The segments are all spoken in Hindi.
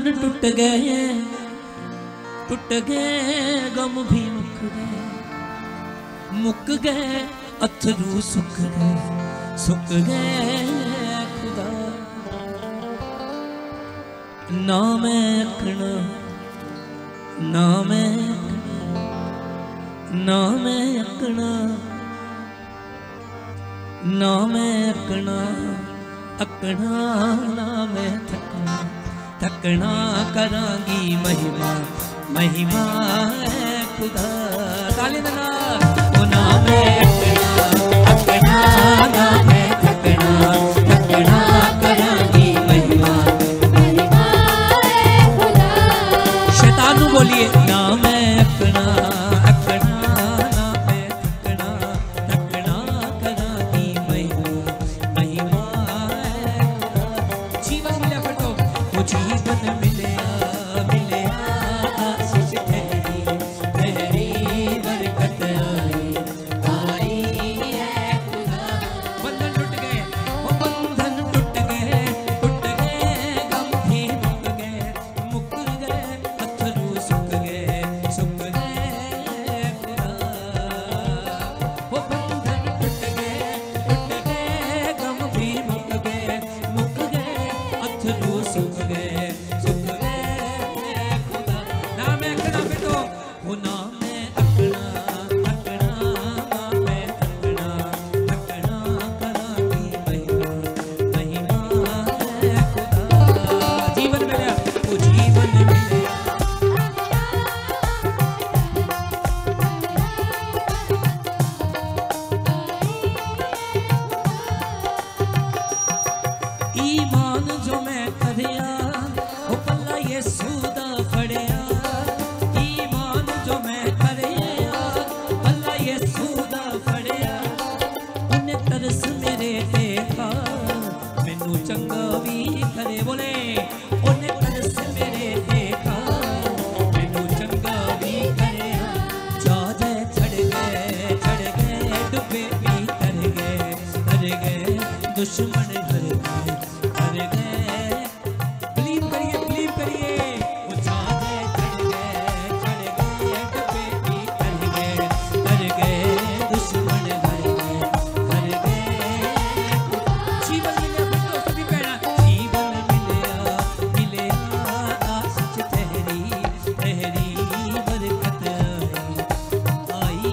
टूट गए गम भी मुक गए अथरू सुख गए खुदा ना मैं अखना ना मैं अकना ना मैं अकना ना मैं थकना करांगी महिमा महिमा है खुदा ताली देना ओ ना मैं अकना ना मैं थकना करांगी महिमा महिमा है खुदा शैतान नू बोलिए ना मैं अकना दुश्मन घर गए बिलीव करिए वो चाहे चढ़ गए डब्बे भी कर गए दुश्मन घर गए जीवन मिले तो सभी पहना जीवन मिले आशीष ठहरी बरकत आई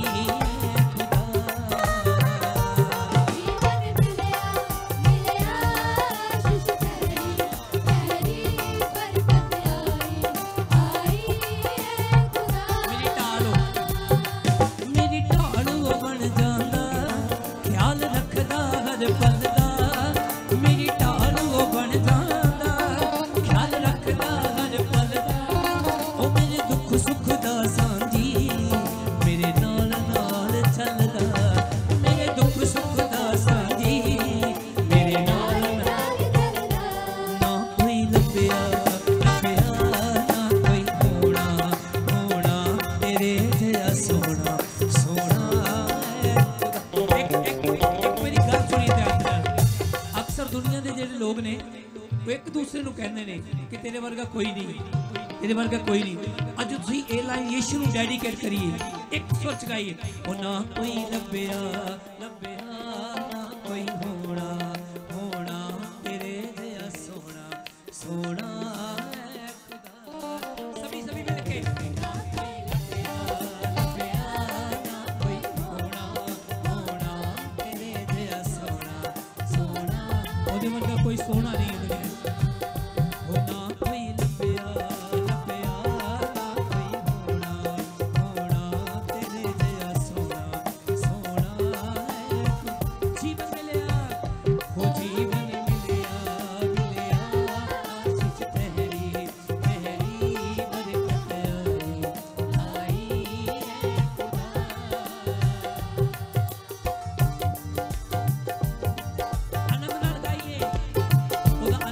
लोग ने एक दूसरे को कहने ने कि तेरे वर्गा कोई नहीं अज तुसी ए लाइन यीशु नू डेडिकेट करिए एक सुर चगाइए ओ ना कोई लभया ना कोई होना तेरे जैसा सोना है खुदा सभी मिल के ना कोई लभया ना कोई होना तेरे जैसा सोना ओदे वर्गा कोई सोना नहीं है होना कोई लभया ना कोई होना तेरे जैसा सोना है जीवन मिलया हो जीवन मिलया आशीष ठहरी बरकत आई है खुदा आनंद नाल गाइए खुदा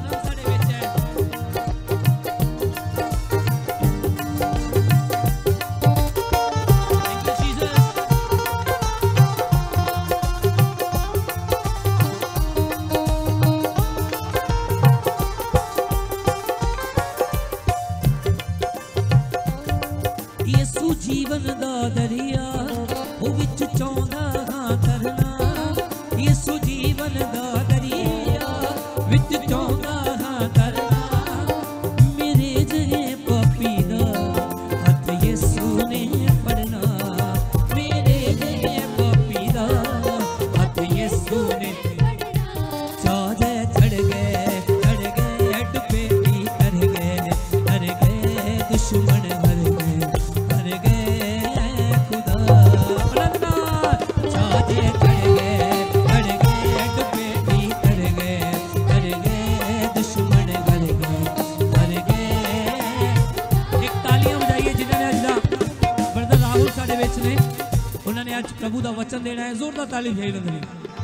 उन्होंने आज प्रभु का वचन देना है, जोरदार ताली चाहिए उन्होंने।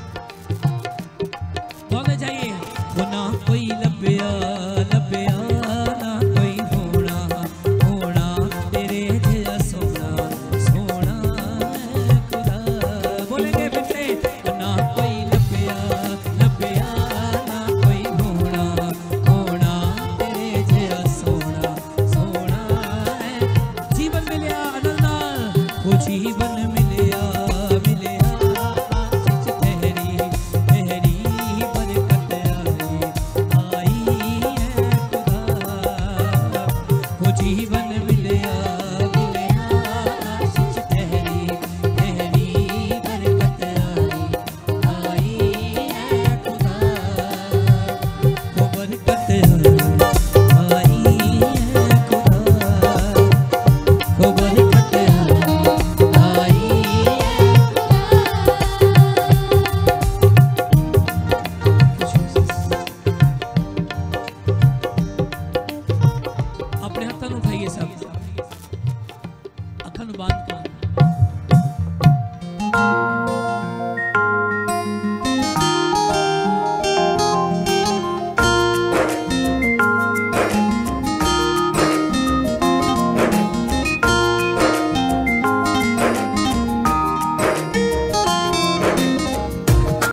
बोलने चाहिए वो ना कोई लभ्या लभ्या ना कोई होना होना तेरे जैसा सोना सोना खुदा। बोलेंगे फिर से ना कोई लभ्या लभ्या ना कोई होना होना तेरे जैसा सोना सोना। जीवन मिलिया आनंद नाल, वो जीवन मिलिया